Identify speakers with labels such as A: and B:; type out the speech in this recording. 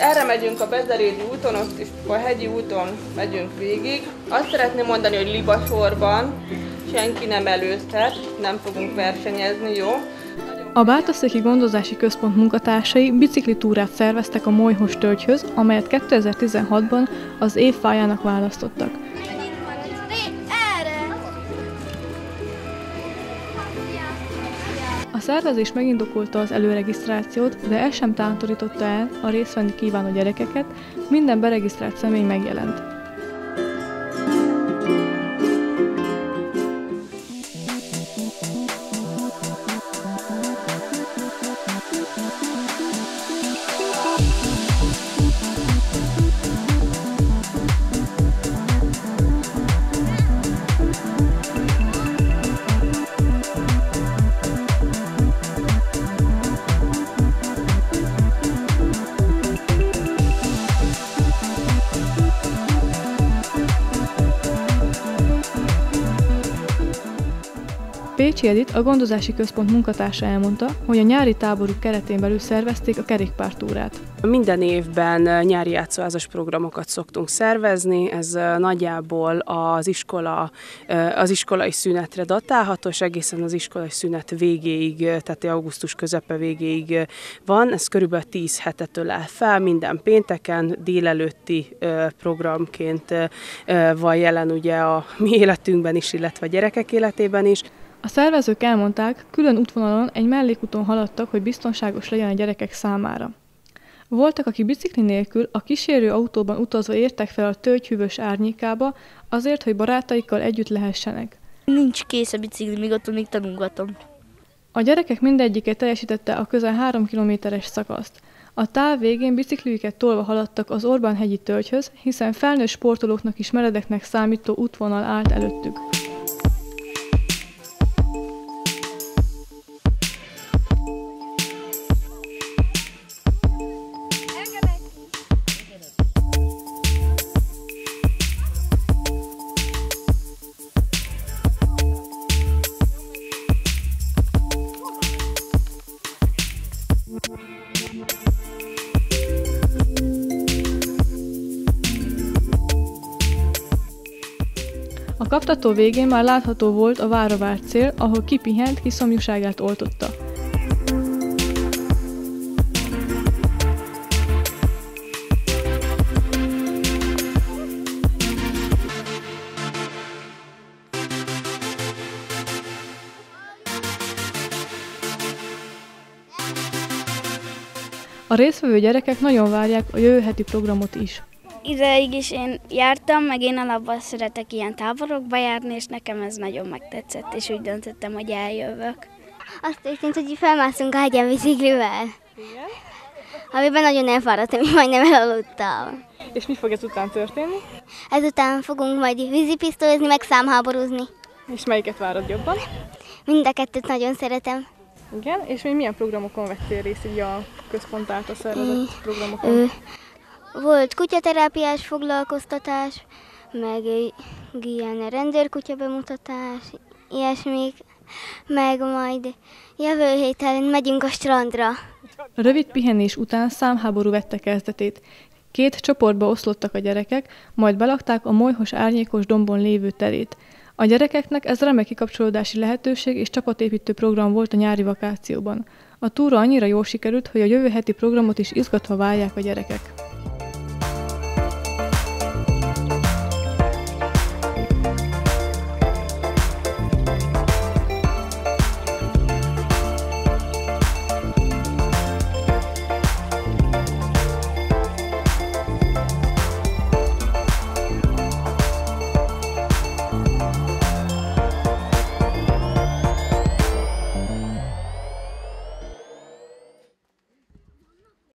A: Erre megyünk a Bezerédi úton, ott is a hegyi úton megyünk végig. Azt szeretném mondani, hogy libasorban senki nem előzhet, nem fogunk versenyezni, jó?
B: A Bátaszéki Gondozási Központ munkatársai biciklitúrát szerveztek a Molyhos tölgyhöz, amelyet 2016-ban az év fájának választottak. A szervezés megindokolta az előregisztrációt, de ez sem tántorította el a részt venni kívánó gyerekeket, minden beregisztrált személy megjelent. Pécsi Edith, a Gondozási Központ munkatársa elmondta, hogy a nyári táboruk keretén belül szervezték a kerékpártúrát.
C: Minden évben nyári játszóházas programokat szoktunk szervezni, ez nagyjából az iskolai szünetre datálható, és egészen az iskolai szünet végéig, tehát augusztus közepe végéig van. Ez körülbelül 10 hetet ölel fel, minden pénteken délelőtti programként van jelen ugye a mi életünkben is, illetve a gyerekek életében is.
B: A szervezők elmondták, külön útvonalon egy mellékúton haladtak, hogy biztonságos legyen a gyerekek számára. Voltak, akik bicikli nélkül a kísérő autóban utazva értek fel a tölgyhűvös árnyékába, azért, hogy barátaikkal együtt lehessenek.
D: Nincs kész a bicikli, még attól még tanulgatom.
B: A gyerekek mindegyike teljesítette a közel 3 kilométeres szakaszt. A táv végén bicikliüket tolva haladtak az Orbán-hegyi tölgyhöz, hiszen felnőtt sportolóknak is meredeknek számító útvonal állt előttük. A kaptató végén már látható volt a várra várt cél, ahol kipihent, kiszomjúságát oltotta. A résztvevő gyerekek nagyon várják a jövő heti programot is.
D: Ideig is én jártam, meg én alapban szeretek ilyen táborokba járni, és nekem ez nagyon megtetszett, és úgy döntöttem, hogy eljövök.
E: Azt történt, hogy felmászunk a hegyen biciklivel.
B: Igen?
E: Amiben nagyon elfáradtam, és majdnem elaludtam.
B: És mi fog ezután történni?
E: Ezután fogunk majd vízipisztolyozni, meg számháborúzni.
B: És melyiket várod jobban?
E: Mind a kettőt nagyon szeretem.
B: Igen, és még milyen programokon vettél részt így a központ által szervezett programokon?
E: Volt kutyaterápiás foglalkoztatás, meg ilyen rendőrkutya bemutatás, ilyesmik, meg majd jövő héten megyünk a strandra.
B: A rövid pihenés után számháború vette kezdetét. 2 csoportba oszlottak a gyerekek, majd belakták a Molyhos árnyékos dombon lévő terét. A gyerekeknek ez remek kikapcsolódási lehetőség és csapatépítő program volt a nyári vakációban. A túra annyira jól sikerült, hogy a jövő heti programot is izgatva várják a gyerekek.